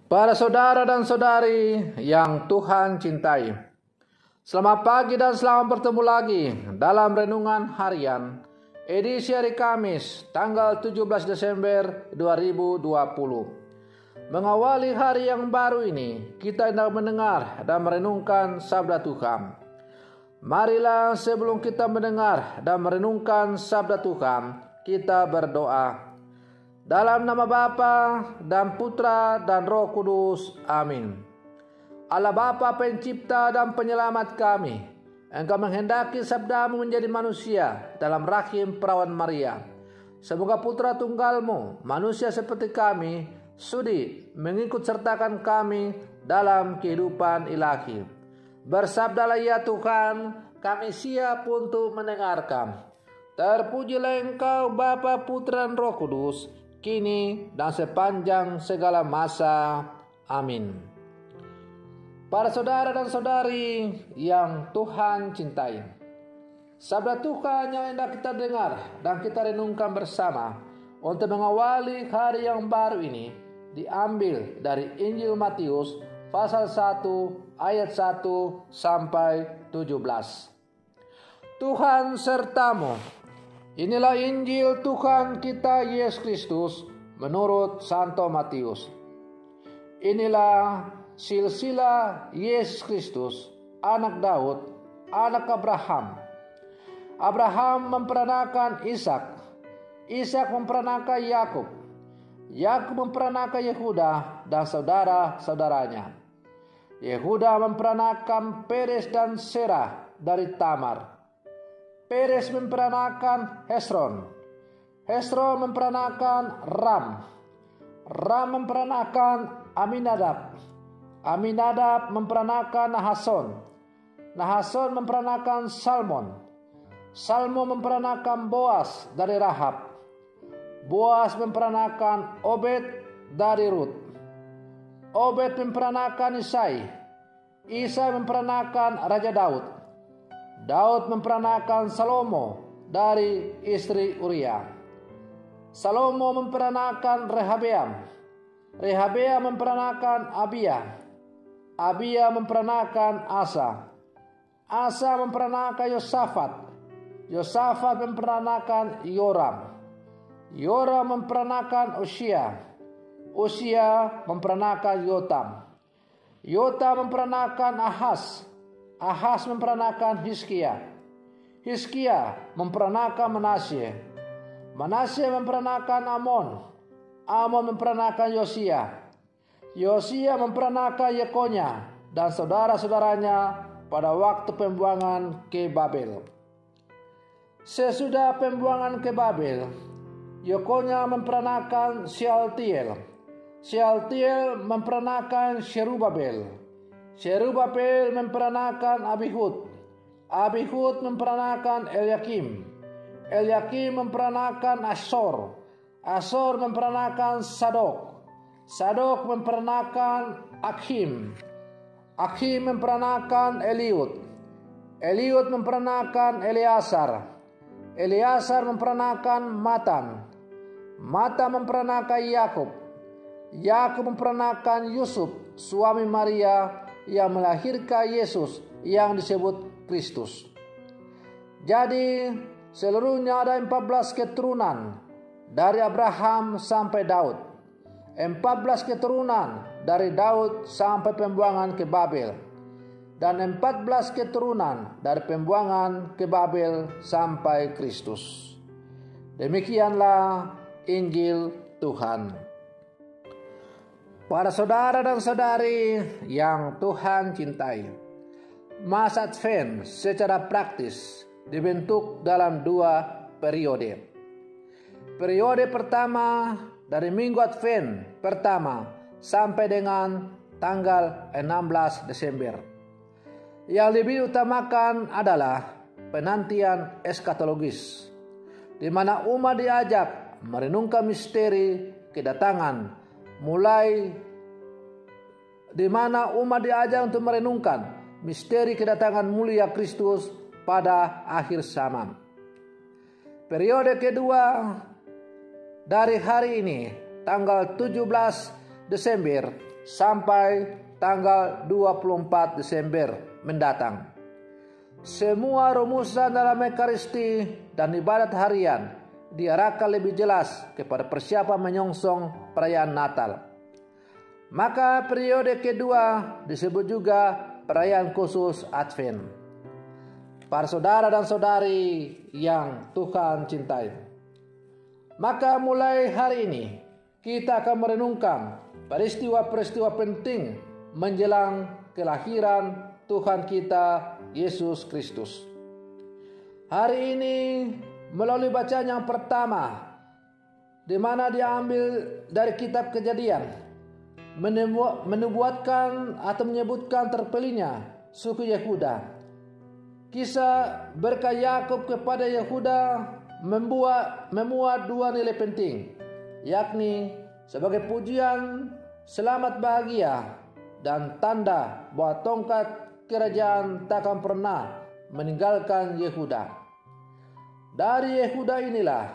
Para saudara dan saudari yang Tuhan cintai, selamat pagi dan selamat bertemu lagi dalam Renungan Harian edisi hari Kamis tanggal 17 Desember 2020. Mengawali hari yang baru ini, kita hendak mendengar dan merenungkan sabda Tuhan. Marilah sebelum kita mendengar dan merenungkan sabda Tuhan, kita berdoa. Dalam nama Bapa dan Putra dan Roh Kudus. Amin. Allah Bapa pencipta dan penyelamat kami, Engkau menghendaki sabdamu menjadi manusia dalam rahim perawan Maria. Semoga Putra Tunggalmu, manusia seperti kami, sudi mengikut sertakan kami dalam kehidupan ilahi. Bersabdalah ya Tuhan, kami siap untuk mendengarkan. Terpujilah Engkau Bapa, Putra dan Roh Kudus, kini dan sepanjang segala masa. Amin. Para saudara dan saudari yang Tuhan cintai, sabda Tuhan yang hendak kita dengar dan kita renungkan bersama untuk mengawali hari yang baru ini diambil dari Injil Matius pasal 1 ayat 1 sampai 17. Tuhan sertamu. Inilah Injil Tuhan kita Yesus Kristus menurut Santo Matius. Inilah silsilah Yesus Kristus, anak Daud, anak Abraham. Abraham memperanakan Ishak, Ishak memperanakan Yakub, Yakub memperanakan Yehuda dan saudara-saudaranya. Yehuda memperanakan Peres dan Serah dari Tamar. Peres memperanakan Hesron, Hesron memperanakan Ram, Ram memperanakan Aminadab, Aminadab memperanakan Nahason, Nahason memperanakan Salmon, Salmon memperanakan Boas dari Rahab, Boas memperanakan Obed dari Rut, Obed memperanakan Isai, Isai memperanakan Raja Daud, Daud memperanakan Salomo dari istri Uria. Salomo memperanakan Rehabeam. Rehabeam memperanakan Abia. Abia memperanakan Asa. Asa memperanakan Yosafat. Yosafat memperanakan Yoram. Yoram memperanakan Usia. Usia memperanakan Yotam. Yotam memperanakan Ahaz. Ahaz memperanakan Hizkia. Hizkia memperanakan Manasye. Manasye memperanakan Amon. Amon memperanakan Yosia. Yosia memperanakan Yekonya dan saudara-saudaranya pada waktu pembuangan ke Babel. Sesudah pembuangan ke Babel, Yekonya memperanakan Shealtiel. Shealtiel memperanakan Sherubabel. Sherubabel memperanakan Abihud. Abihud memperanakan Eliakim. Eliakim memperanakan Asor. Asor memperanakan Sadok. Sadok memperanakan Akhim. Akhim memperanakan Eliud. Eliud memperanakan Eleazar. Eleazar memperanakan Matan. Matan memperanakan Yakub. Yakub memperanakan Yusuf, suami Maria yang melahirkan Yesus yang disebut Kristus. Jadi seluruhnya ada 14 keturunan dari Abraham sampai Daud. 14 keturunan dari Daud sampai pembuangan ke Babel. Dan 14 keturunan dari pembuangan ke Babel sampai Kristus. Demikianlah Injil Tuhan. Para saudara dan saudari yang Tuhan cintai, masa Advent secara praktis dibentuk dalam 2 periode. Periode pertama dari Minggu Advent pertama sampai dengan tanggal 16 Desember. Yang lebih utamakan adalah penantian eskatologis, di mana umat diajak merenungkan misteri kedatangan, mulai di mana umat diajak untuk merenungkan misteri kedatangan mulia Kristus pada akhir zaman. Periode kedua dari hari ini, tanggal 17 Desember sampai tanggal 24 Desember mendatang. Semua rumusan dalam Ekaristi dan ibadat harian diarahkan lebih jelas kepada persiapan menyongsong perayaan Natal. Maka periode kedua disebut juga perayaan khusus Advent. Para saudara dan saudari yang Tuhan cintai, maka mulai hari ini kita akan merenungkan peristiwa-peristiwa penting menjelang kelahiran Tuhan kita Yesus Kristus. Hari ini melalui bacaan yang pertama, di mana diambil dari kitab Kejadian, menubuatkan atau menyebutkan terpilihnya suku Yehuda. Kisah berkat Yakub kepada Yehuda memuat dua nilai penting, yakni sebagai pujian, selamat bahagia, dan tanda bahwa tongkat kerajaan takkan pernah meninggalkan Yehuda. Dari Yehuda inilah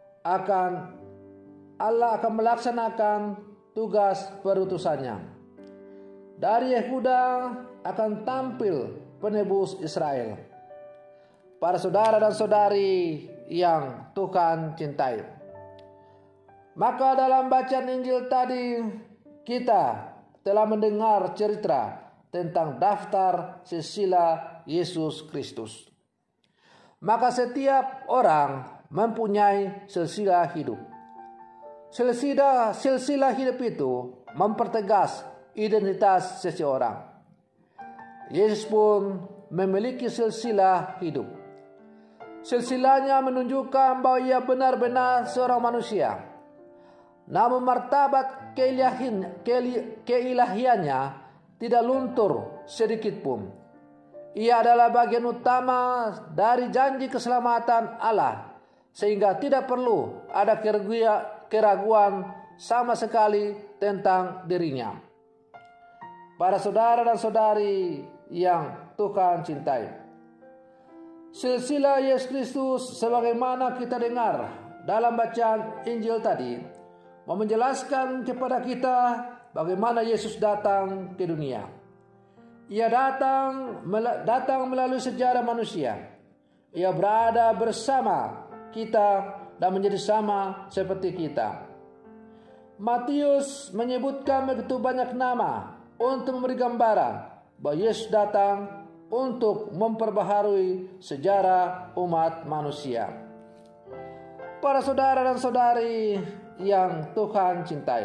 Allah akan melaksanakan tugas perutusannya. Dari Yehuda akan tampil penebus Israel. Para saudara dan saudari yang Tuhan cintai, maka dalam bacaan Injil tadi kita telah mendengar cerita tentang daftar silsilah Yesus Kristus. Maka setiap orang mempunyai silsilah hidup. Silsilah hidup itu mempertegas identitas seseorang. Yesus pun memiliki silsilah hidup. Silsilahnya menunjukkan bahwa ia benar-benar seorang manusia. Namun martabat keilahiannya tidak luntur sedikit pun. Ia adalah bagian utama dari janji keselamatan Allah, sehingga tidak perlu ada keraguan sama sekali tentang dirinya. Para saudara dan saudari yang Tuhan cintai, silsilah Yesus Kristus sebagaimana kita dengar dalam bacaan Injil tadi menjelaskan kepada kita bagaimana Yesus datang ke dunia. Ia datang melalui sejarah manusia. Ia berada bersama kita dan menjadi sama seperti kita. Matius menyebutkan begitu banyak nama untuk memberi gambaran bahwa Yesus datang untuk memperbaharui sejarah umat manusia. Para saudara dan saudari yang Tuhan cintai,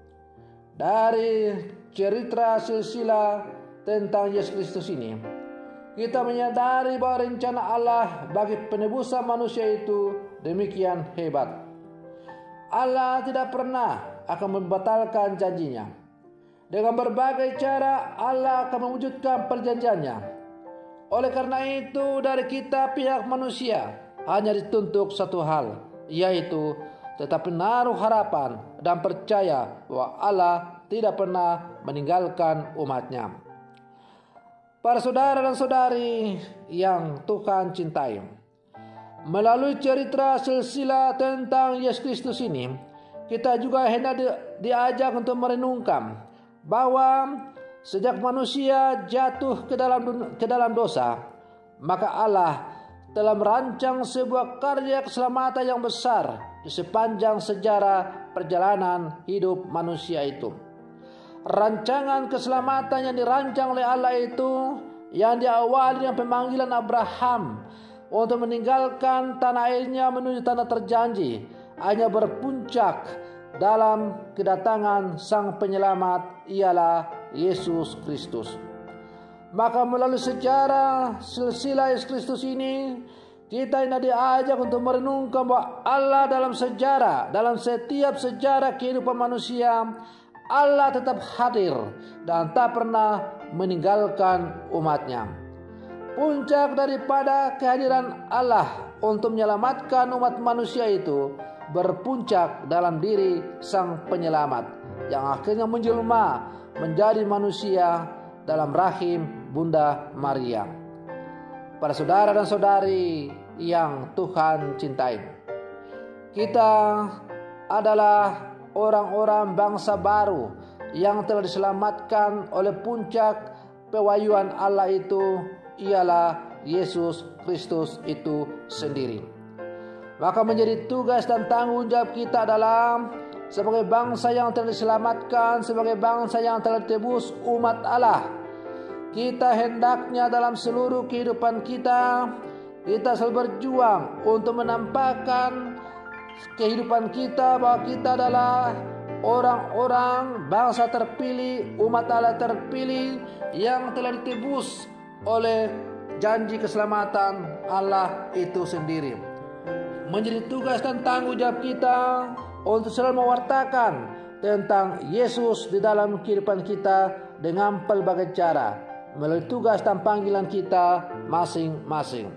dari cerita silsilah tentang Yesus Kristus ini, kita menyadari bahwa rencana Allah bagi penebusan manusia itu demikian hebat. Allah tidak pernah akan membatalkan janjinya. Dengan berbagai cara Allah akan mewujudkan perjanjiannya. Oleh karena itu dari kita pihak manusia hanya dituntut satu hal, yaitu tetap menaruh harapan dan percaya bahwa Allah tidak pernah meninggalkan umatnya. Para saudara dan saudari yang Tuhan cintai, melalui cerita silsilah tentang Yesus Kristus ini, kita juga hendak diajak untuk merenungkan bahwa sejak manusia jatuh ke dalam dosa, maka Allah telah merancang sebuah karya keselamatan yang besar di sepanjang sejarah perjalanan hidup manusia itu. Rancangan keselamatan yang dirancang oleh Allah itu, yang diawali dengan pemanggilan Abraham untuk meninggalkan tanah airnya menuju tanah terjanji, hanya berpuncak dalam kedatangan Sang Penyelamat, ialah Yesus Kristus. Maka melalui sejarah silsilah Yesus Kristus ini, kita ini diajak untuk merenungkan bahwa Allah dalam setiap sejarah kehidupan manusia, Allah tetap hadir dan tak pernah meninggalkan umatnya. Puncak daripada kehadiran Allah untuk menyelamatkan umat manusia itu berpuncak dalam diri Sang Penyelamat, yang akhirnya menjelma menjadi manusia dalam rahim Bunda Maria. Para saudara dan saudari yang Tuhan cintai, kita adalah orang-orang bangsa baru yang telah diselamatkan oleh puncak pewahyuan Allah itu ialah Yesus Kristus itu sendiri. Maka menjadi tugas dan tanggung jawab kita adalah sebagai bangsa yang telah diselamatkan, sebagai bangsa yang telah ditebus umat Allah, kita hendaknya dalam seluruh kehidupan kita selalu berjuang untuk menampakkan kehidupan kita bahwa kita adalah orang-orang bangsa terpilih, umat Allah terpilih yang telah ditebus oleh janji keselamatan Allah itu sendiri. Menjadi tugas dan tanggung jawab kita untuk selalu mewartakan tentang Yesus di dalam kehidupan kita dengan pelbagai cara, melalui tugas dan panggilan kita masing-masing.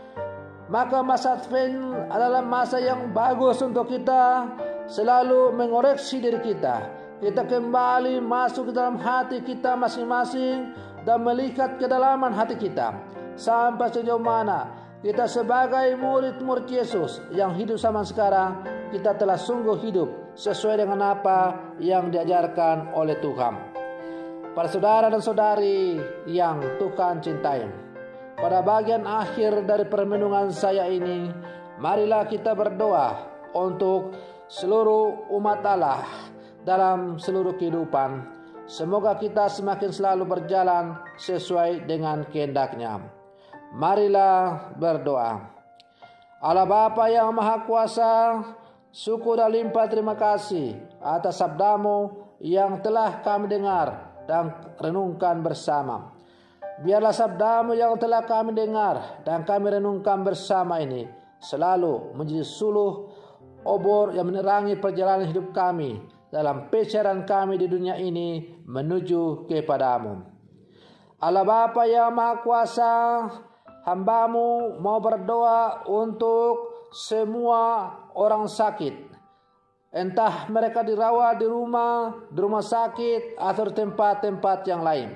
Maka masa Advent adalah masa yang bagus untuk kita selalu mengoreksi diri kita. Kita kembali masuk ke dalam hati kita masing-masing dan melihat kedalaman hati kita, sampai sejauh mana kita sebagai murid-murid Yesus yang hidup zaman sekarang, kita telah sungguh hidup sesuai dengan apa yang diajarkan oleh Tuhan. Para saudara dan saudari yang Tuhan cintai, pada bagian akhir dari permenungan saya ini, marilah kita berdoa untuk seluruh umat Allah dalam seluruh kehidupan. Semoga kita semakin selalu berjalan sesuai dengan kehendak-Nya. Marilah berdoa. Allah Bapa yang Maha Kuasa, syukur dan limpah terima kasih atas sabda-Mu yang telah kami dengar dan renungkan bersama. Biarlah sabda-Mu yang telah kami dengar dan kami renungkan bersama ini selalu menjadi suluh obor yang menerangi perjalanan hidup kami dalam perjalanan kami di dunia ini menuju kepada-Mu. Allah Bapa yang Maha Kuasa, hamba-Mu mau berdoa untuk semua orang sakit, entah mereka dirawat di rumah sakit atau di tempat-tempat yang lain.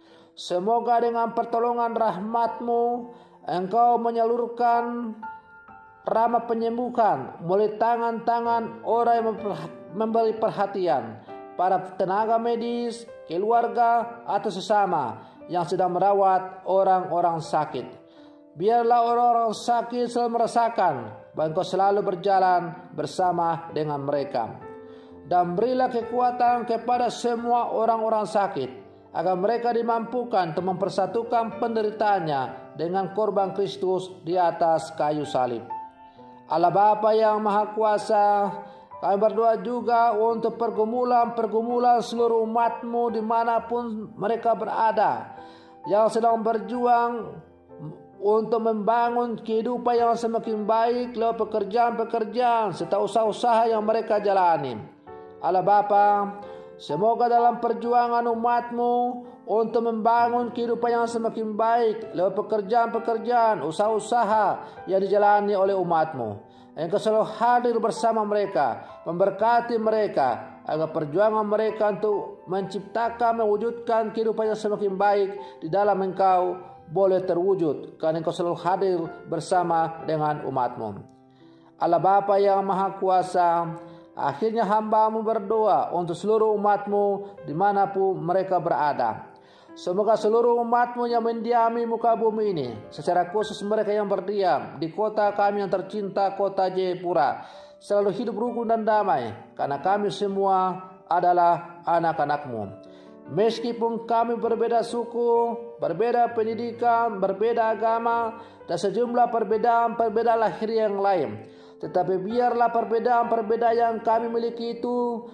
Semoga dengan pertolongan rahmat-Mu Engkau menyalurkan rahmat penyembuhan melalui tangan-tangan orang yang memberi perhatian, para tenaga medis, keluarga atau sesama yang sedang merawat orang-orang sakit. Biarlah orang-orang sakit selalu merasakan bahwa Engkau selalu berjalan bersama dengan mereka. Dan berilah kekuatan kepada semua orang-orang sakit, agar mereka dimampukan untuk mempersatukan penderitaannya dengan korban Kristus di atas kayu salib. Allah Bapa yang Maha Kuasa, kami berdoa juga untuk pergumulan seluruh umat-Mu dimanapun mereka berada, yang sedang berjuang untuk membangun kehidupan yang semakin baik lewat pekerjaan-pekerjaan serta usaha-usaha yang mereka jalani. Allah Bapa, semoga dalam perjuangan umat-Mu untuk membangun kehidupan yang semakin baik lewat pekerjaan-pekerjaan, usaha-usaha yang dijalani oleh umat-Mu, Engkau selalu hadir bersama mereka, memberkati mereka, agar perjuangan mereka untuk menciptakan, mewujudkan kehidupan yang semakin baik di dalam Engkau boleh terwujud, karena Engkau selalu hadir bersama dengan umat-Mu. Allah Bapa yang Maha Kuasa, akhirnya hamba-Mu berdoa untuk seluruh umat-Mu dimanapun mereka berada. Semoga seluruh umat-Mu yang mendiami muka bumi ini, secara khusus mereka yang berdiam di kota kami yang tercinta, kota Jayapura, selalu hidup rukun dan damai, karena kami semua adalah anak-anak-Mu. Meskipun kami berbeda suku, berbeda pendidikan, berbeda agama, dan sejumlah perbedaan lahir yang lain, tetapi biarlah perbedaan yang kami miliki itu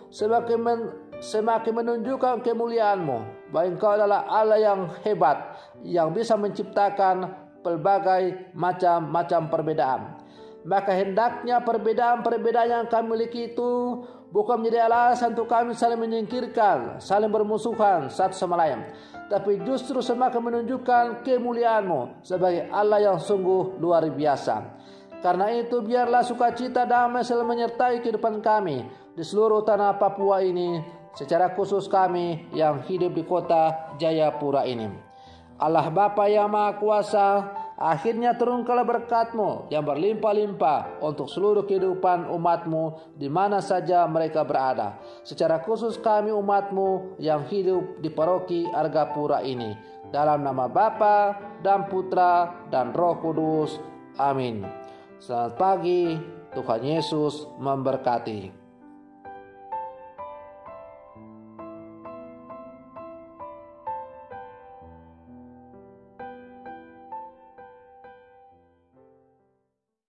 semakin menunjukkan kemuliaan-Mu, bahwa Engkau adalah Allah yang hebat, yang bisa menciptakan pelbagai macam-macam perbedaan. Maka hendaknya perbedaan yang kami miliki itu bukan menjadi alasan untuk kami saling menyingkirkan, saling bermusuhan satu sama lain, tapi justru semakin menunjukkan kemuliaan-Mu sebagai Allah yang sungguh luar biasa. Karena itu biarlah sukacita damai selalu menyertai kehidupan kami di seluruh tanah Papua ini, secara khusus kami yang hidup di kota Jayapura ini. Allah Bapa yang Maha Kuasa, Akhirnya turunkanlah berkat-Mu yang berlimpah-limpah untuk seluruh kehidupan umat-Mu di mana saja mereka berada. Secara khusus kami umat-Mu yang hidup di paroki Argapura ini. Dalam nama Bapa dan Putra dan Roh Kudus. Amin. Selamat pagi, Tuhan Yesus memberkati.